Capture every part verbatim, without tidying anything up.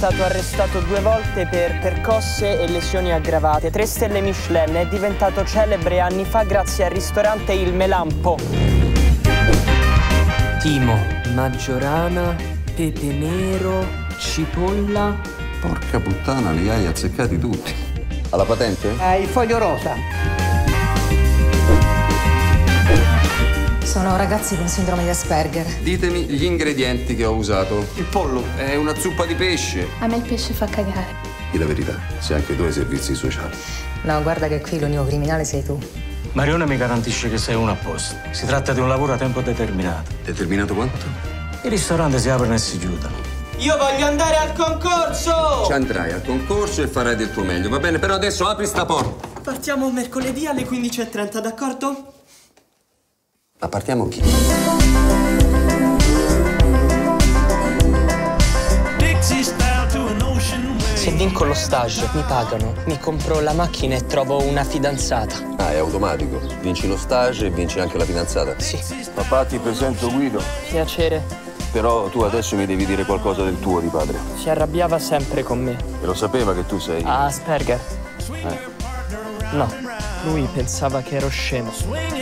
stato arrestato due volte per percosse e lesioni aggravate. Tre stelle Michelin, è diventato celebre anni fa grazie al ristorante Il Melampo. Timo, maggiorana, pepe nero, cipolla. Porca puttana, li hai azzeccati tutti. Ha la patente? Ha il foglio rosa. Sono ragazzi con sindrome di Asperger. Ditemi gli ingredienti che ho usato. Il pollo è una zuppa di pesce. A me il pesce fa cagare. Dì la verità, se anche tu hai servizi sociali. No, guarda che qui l'unico criminale sei tu. Marione mi garantisce che sei uno a posto. Si tratta di un lavoro a tempo determinato. Determinato quanto? I ristoranti si aprono e si chiudono. Io voglio andare al concorso! Ci andrai al concorso e farai del tuo meglio, va bene? Però adesso apri sta porta. Partiamo mercoledì alle quindici e trenta, d'accordo? Ma partiamo chi? Se vinco lo stage, mi pagano, mi compro la macchina e trovo una fidanzata. Ah, è automatico. Vinci lo stage e vinci anche la fidanzata? Sì. Papà, ti presento Guido. Piacere. Però tu adesso mi devi dire qualcosa del tuo di padre. Si arrabbiava sempre con me. E lo sapeva che tu sei... Ah, Asperger? Eh. No, lui pensava che ero scemo.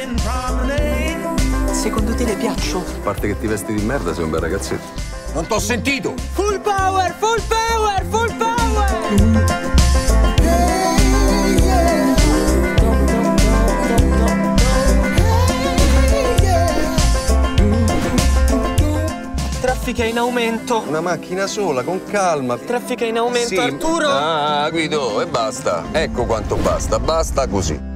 Secondo te le piaccio? A parte che ti vesti di merda, sei un bel ragazzetto. Non t'ho sentito! Full power, full power, full power! Traffica in aumento. Una macchina sola, con calma. Traffica in aumento, Sì. Arturo! Ah, Guido, e basta. Ecco quanto basta. Basta così.